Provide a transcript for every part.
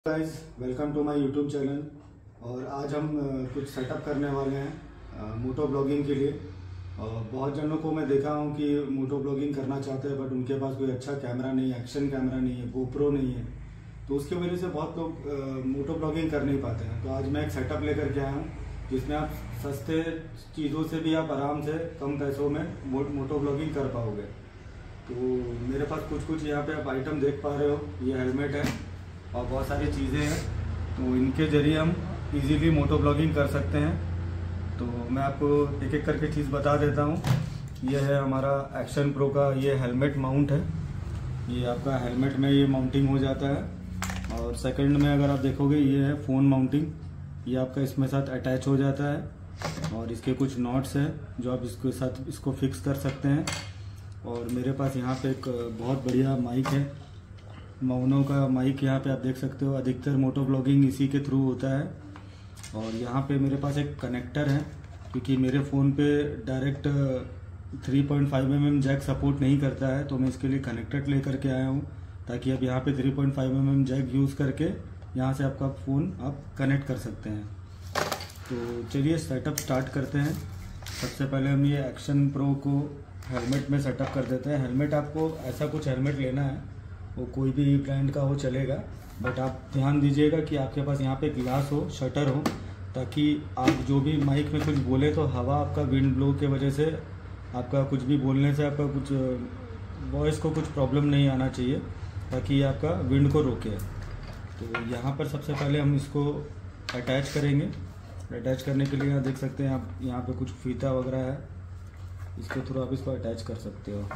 Guys, welcome to my YouTube channel. और आज हम कुछ सेटअप करने वाले हैं मोटो ब्लॉगिंग के लिए। बहुत जनों को मैं देखा हूं कि मोटो ब्लॉगिंग करना चाहते हैं बट उनके पास कोई अच्छा कैमरा नहीं है, एक्शन कैमरा नहीं है, गोप्रो नहीं है, तो उसकी वजह से बहुत लोग मोटो ब्लॉगिंग कर नहीं पाते हैं। तो आज मैं एक सेटअप लेकर के आया हूँ जिसमें आप सस्ते चीज़ों से भी आप आराम से कम पैसों में मोटो ब्लॉगिंग कर पाओगे। तो मेरे पास कुछ यहाँ पे आप आइटम देख पा रहे हो। ये हेलमेट है और बहुत सारी चीज़ें हैं, तो इनके ज़रिए हम इजीली मोटो ब्लॉगिंग कर सकते हैं। तो मैं आपको एक एक करके चीज़ बता देता हूँ। ये है हमारा एक्शन प्रो का ये हेलमेट माउंट है। ये आपका हेलमेट में ये माउंटिंग हो जाता है। और सेकंड में अगर आप देखोगे ये है फ़ोन माउंटिंग। ये आपका इसमें साथ अटैच हो जाता है और इसके कुछ नॉट्स हैं जो आप इसके साथ इसको फिक्स कर सकते हैं। और मेरे पास यहाँ पे एक बहुत बढ़िया माइक है, मोनो का माइक। यहाँ पे आप देख सकते हो अधिकतर मोटो ब्लॉगिंग इसी के थ्रू होता है। और यहाँ पे मेरे पास एक कनेक्टर है क्योंकि मेरे फ़ोन पे डायरेक्ट 3.5 mm जैक सपोर्ट नहीं करता है, तो मैं इसके लिए कनेक्टर लेकर के आया हूँ ताकि आप यहाँ पे 3.5 mm जैक यूज़ करके यहाँ से आपका फ़ोन आप कनेक्ट कर सकते हैं। तो चलिए सेटअप स्टार्ट करते हैं। सबसे पहले हम ये एक्शन प्रो को हेलमेट में सेटअप कर देते हैं। हेलमेट आपको ऐसा कुछ हेलमेट लेना है, वो कोई भी ब्रांड का हो चलेगा, बट आप ध्यान दीजिएगा कि आपके पास यहाँ पे ग्लास हो, शटर हो, ताकि आप जो भी माइक में कुछ बोले तो हवा आपका विंड ब्लो के वजह से आपका कुछ भी बोलने से आपका कुछ वॉइस को कुछ प्रॉब्लम नहीं आना चाहिए, ताकि ये आपका विंड को रोके। तो यहाँ पर सबसे पहले हम इसको अटैच करेंगे। अटैच करने के लिए यहाँ देख सकते हैं आप, यहाँ पे कुछ फीता वगैरह है, इसके थ्रू आप इसको अटैच कर सकते हो।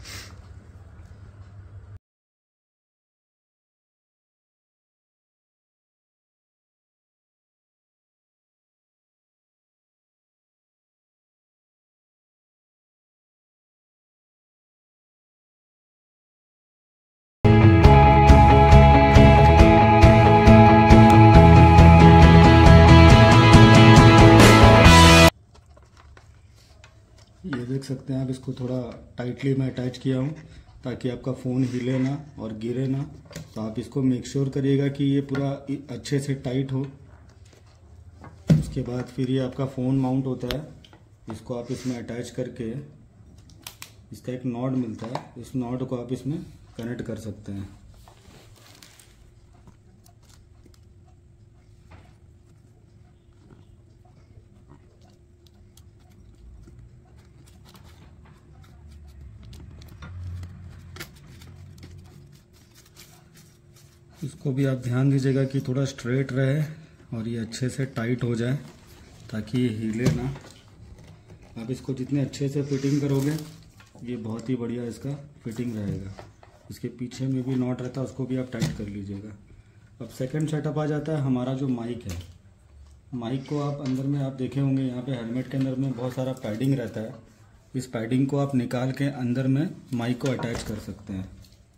ये देख सकते हैं आप, इसको थोड़ा टाइटली मैं अटैच किया हूँ ताकि आपका फ़ोन हिले ना और गिरे ना। तो आप इसको मेक श्योर करिएगा कि ये पूरा अच्छे से टाइट हो। उसके बाद फिर ये आपका फ़ोन माउंट होता है, इसको आप इसमें अटैच करके इसका एक नॉड मिलता है, इस नॉड को आप इसमें कनेक्ट कर सकते हैं। इसको भी आप ध्यान दीजिएगा कि थोड़ा स्ट्रेट रहे और ये अच्छे से टाइट हो जाए ताकि ये हिले ना। आप इसको जितने अच्छे से फिटिंग करोगे ये बहुत ही बढ़िया इसका फिटिंग रहेगा। इसके पीछे में भी नॉट रहता है, उसको भी आप टाइट कर लीजिएगा। अब सेकंड सेटअप आ जाता है हमारा जो माइक है। माइक को आप अंदर में आप देखे होंगे, यहाँ पे हेलमेट के अंदर में बहुत सारा पैडिंग रहता है। इस पैडिंग को आप निकाल के अंदर में माइक को अटैच कर सकते हैं।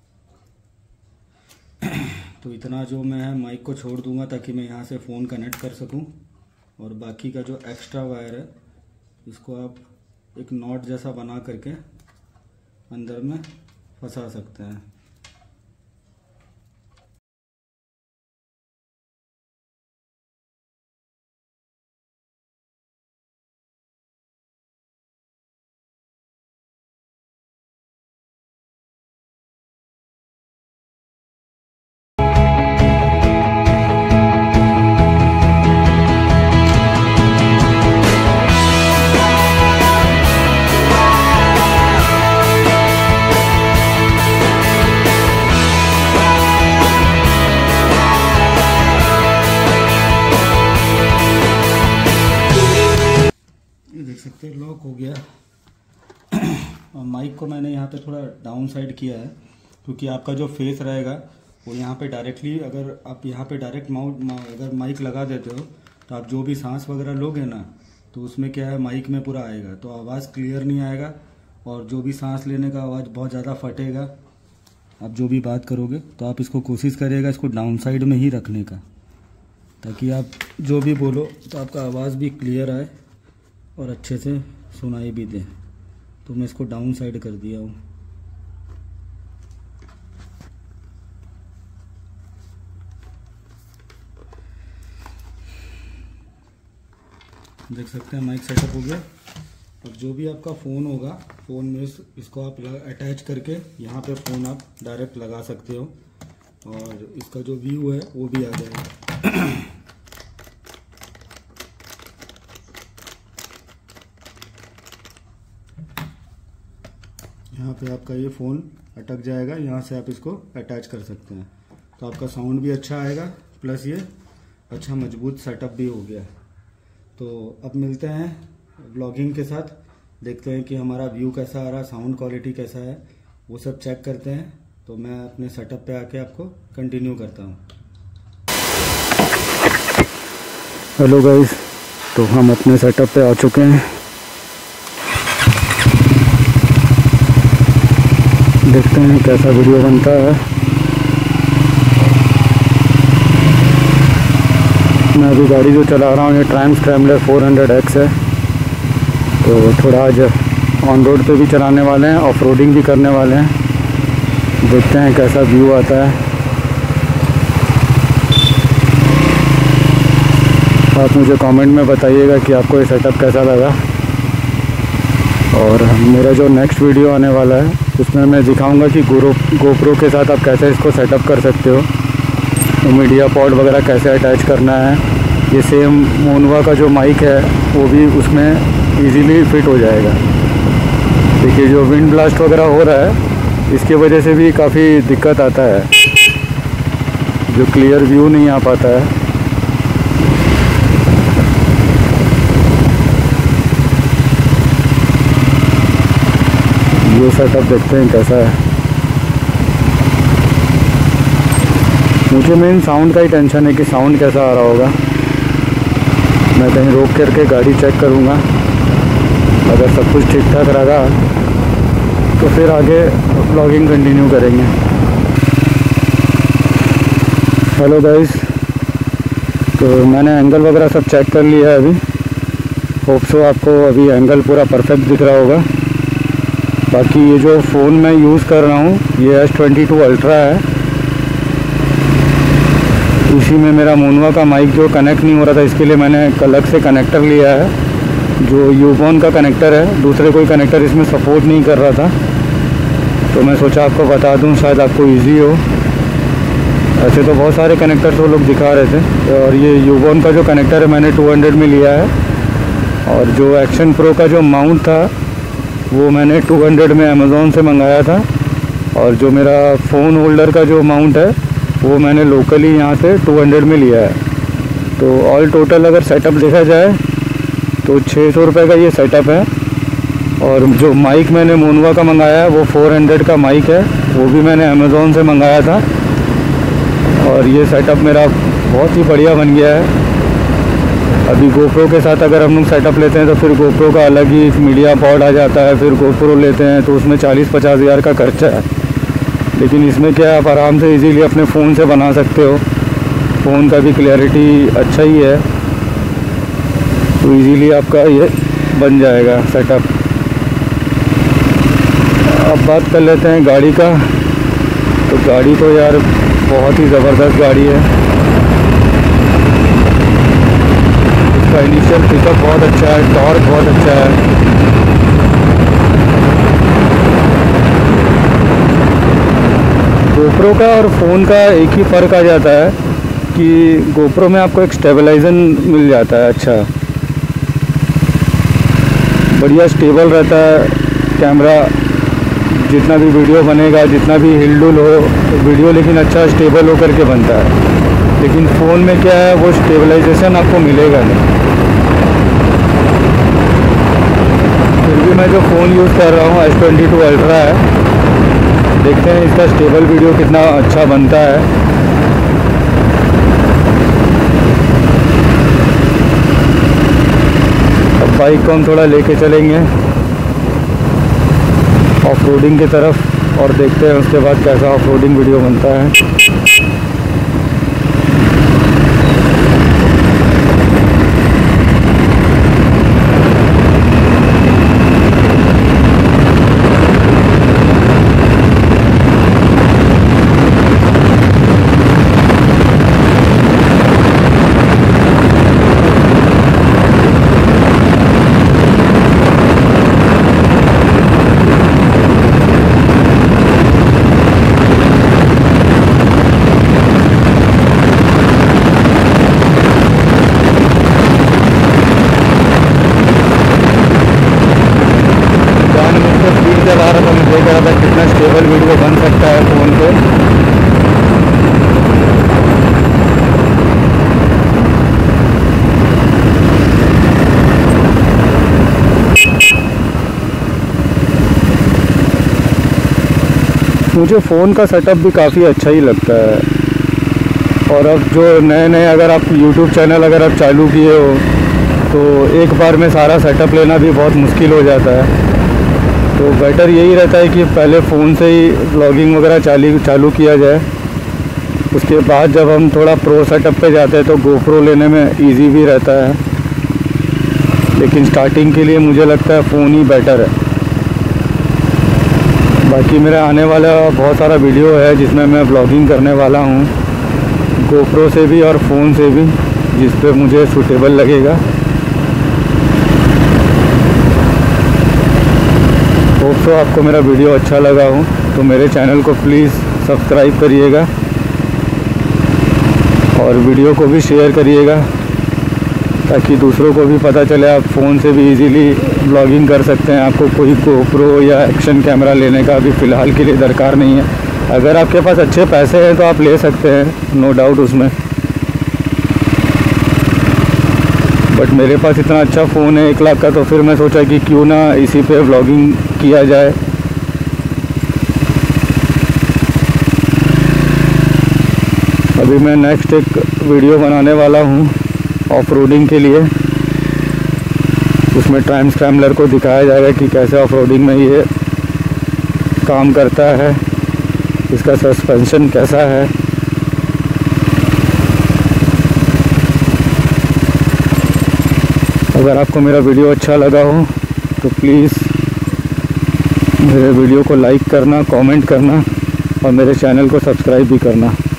तो इतना जो मैं है माइक को छोड़ दूंगा ताकि मैं यहाँ से फ़ोन कनेक्ट कर सकूं। और बाकी का जो एक्स्ट्रा वायर है इसको आप एक नॉट जैसा बना करके अंदर में फंसा सकते हैं। देख सकते हैं लॉक हो गया। और माइक को मैंने यहाँ पे थोड़ा डाउन साइड किया है क्योंकि आपका जो फेस रहेगा वो यहाँ पे डायरेक्टली, अगर आप यहाँ पे डायरेक्ट अगर माइक लगा देते हो तो आप जो भी सांस वगैरह लोगे ना तो उसमें क्या है माइक में पूरा आएगा, तो आवाज़ क्लियर नहीं आएगा और जो भी सांस लेने का आवाज़ बहुत ज़्यादा फटेगा। आप जो भी बात करोगे तो आप इसको कोशिश करिएगा इसको डाउन साइड में ही रखने का, ताकि आप जो भी बोलो तो आपका आवाज़ भी क्लियर आए और अच्छे से सुनाई भी दे। तो मैं इसको डाउन साइड कर दिया हूँ। देख सकते हैं माइक सेटअप हो गया। अब जो भी आपका फ़ोन होगा, फ़ोन में इसको आप अटैच करके यहाँ पे फ़ोन आप डायरेक्ट लगा सकते हो और इसका जो व्यू है वो भी आ जाएगा। यहाँ पे आपका ये फ़ोन अटक जाएगा, यहाँ से आप इसको अटैच कर सकते हैं, तो आपका साउंड भी अच्छा आएगा, प्लस ये अच्छा मजबूत सेटअप भी हो गया। तो अब मिलते हैं ब्लॉगिंग के साथ, देखते हैं कि हमारा व्यू कैसा आ रहा, साउंड क्वालिटी कैसा है, वो सब चेक करते हैं। तो मैं अपने सेटअप पे आके आपको कंटिन्यू करता हूँ। हेलो गाइस, तो हम अपने सेटअप पे आ चुके हैं। देखते हैं कैसा वीडियो बनता है। मैं अभी गाड़ी जो चला रहा हूँ ये ट्रायम्फ स्क्रैम्बलर 400X है। तो थोड़ा आज ऑन रोड पे भी चलाने वाले हैं, ऑफ रोडिंग भी करने वाले हैं। देखते हैं कैसा व्यू आता है। आप मुझे कमेंट में बताइएगा कि आपको ये सेटअप कैसा लगा। और मेरा जो नेक्स्ट वीडियो आने वाला है उसमें मैं दिखाऊंगा कि गोप्रो के साथ आप कैसे इसको सेटअप कर सकते हो, तो मीडिया पॉड वगैरह कैसे अटैच करना है। ये सेम मोनवा का जो माइक है वो भी उसमें इजीली फिट हो जाएगा। देखिए जो विंड ब्लास्ट वगैरह हो रहा है इसकी वजह से भी काफ़ी दिक्कत आता है, जो क्लियर व्यू नहीं आ पाता है। ये सेटअप देखते हैं कैसा है। मुझे मेन साउंड का ही टेंशन है कि साउंड कैसा आ रहा होगा। मैं कहीं रोक करके गाड़ी चेक करूँगा, अगर सब कुछ ठीक ठाक रहा तो फिर आगे व्लॉगिंग कंटिन्यू करेंगे। हेलो गाइस, तो मैंने एंगल वगैरह सब चेक कर लिया है अभी। होप सो आपको अभी एंगल पूरा परफेक्ट दिख रहा होगा। बाकी ये जो फ़ोन मैं यूज़ कर रहा हूँ ये S22 अल्ट्रा है। इसी में मेरा मोनवा का माइक जो कनेक्ट नहीं हो रहा था, इसके लिए मैंने अलग से कनेक्टर लिया है जो यूबॉन का कनेक्टर है। दूसरे कोई कनेक्टर इसमें सपोर्ट नहीं कर रहा था, तो मैं सोचा आपको बता दूं, शायद आपको इजी हो। ऐसे तो बहुत सारे कनेक्टर वो लोग दिखा रहे थे, और ये यूबॉन का जो कनेक्टर है मैंने 200 में लिया है। और जो एक्शन प्रो का जो माउंट था वो मैंने 200 में अमेज़ॉन से मंगाया था। और जो मेरा फ़ोन होल्डर का जो माउंट है वो मैंने लोकली यहाँ से 200 में लिया है। तो ऑल टोटल अगर सेटअप देखा जाए तो 600 रुपये का ये सेटअप है। और जो माइक मैंने मोनवा का मंगाया है वो 400 का माइक है, वो भी मैंने अमेज़ॉन से मंगाया था। और ये सेटअप मेरा बहुत ही बढ़िया बन गया है। अभी गोप्रो के साथ अगर हम लोग सेटअप लेते हैं तो फिर गोप्रो का अलग ही मीडिया पॉड आ जाता है, फिर गोप्रो लेते हैं तो उसमें 40-50 हज़ार का खर्चा है। लेकिन इसमें क्या है, आप आराम से इजीली अपने फ़ोन से बना सकते हो। फ़ोन का भी क्लैरिटी अच्छा ही है, तो इजीली आपका ये बन जाएगा सेटअप। अब बात कर लेते हैं गाड़ी का। तो गाड़ी तो यार बहुत ही ज़बरदस्त गाड़ी है। इसका इनिशियल पिकअप बहुत अच्छा है, टॉर्क बहुत अच्छा है। गोप्रो का और फ़ोन का एक ही फ़र्क आ जाता है कि गोप्रो में आपको एक स्टेबलाइजन मिल जाता है, अच्छा बढ़िया स्टेबल रहता है कैमरा। जितना भी वीडियो बनेगा, जितना भी हिलडुल हो वीडियो, लेकिन अच्छा स्टेबल होकर के बनता है। लेकिन फ़ोन में क्या है, वो स्टेबलाइजेशन आपको मिलेगा नहीं। फिर भी मैं जो फ़ोन यूज़ कर रहा हूँ S22 अल्ट्रा है। देखते हैं इसका स्टेबल वीडियो कितना अच्छा बनता है। अब बाइक को हम थोड़ा लेके चलेंगे ऑफ रोडिंग की तरफ, और देखते हैं उसके बाद कैसा ऑफ रोडिंग वीडियो बनता है। मुझे फ़ोन का सेटअप भी काफ़ी अच्छा ही लगता है। और अब जो नए अगर आप यूट्यूब चैनल अगर आप चालू किए हो तो एक बार में सारा सेटअप लेना भी बहुत मुश्किल हो जाता है। तो बेटर यही रहता है कि पहले फ़ोन से ही व्लॉगिंग वगैरह चालू किया जाए। उसके बाद जब हम थोड़ा प्रो सेटअप पे जाते हैं तो गोप्रो लेने में इजी भी रहता है, लेकिन स्टार्टिंग के लिए मुझे लगता है फ़ोन ही बेटर है। बाकी मेरा आने वाला बहुत सारा वीडियो है जिसमें मैं व्लॉगिंग करने वाला हूँ, गोप्रो से भी और फ़ोन से भी, जिस पे मुझे सूटेबल लगेगा। होप सो आपको मेरा वीडियो अच्छा लगा हो तो मेरे चैनल को प्लीज़ सब्सक्राइब करिएगा और वीडियो को भी शेयर करिएगा, ताकि दूसरों को भी पता चले आप फ़ोन से भी इजीली व्लॉगिंग कर सकते हैं। आपको कोई गोप्रो या एक्शन कैमरा लेने का अभी फ़िलहाल के लिए दरकार नहीं है। अगर आपके पास अच्छे पैसे हैं तो आप ले सकते हैं, नो डाउट उसमें। बट मेरे पास इतना अच्छा फ़ोन है 1 लाख का, तो फिर मैं सोचा कि क्यों ना इसी पे व्लॉगिंग किया जाए। अभी मैं नेक्स्ट एक वीडियो बनाने वाला हूँ ऑफ रोडिंग के लिए। उसमें टाइम स्क्रैम्बलर को दिखाया जाएगा कि कैसे ऑफ रोडिंग में ये काम करता है, इसका सस्पेंशन कैसा है। अगर आपको मेरा वीडियो अच्छा लगा हो तो प्लीज़ मेरे वीडियो को लाइक करना, कमेंट करना और मेरे चैनल को सब्सक्राइब भी करना।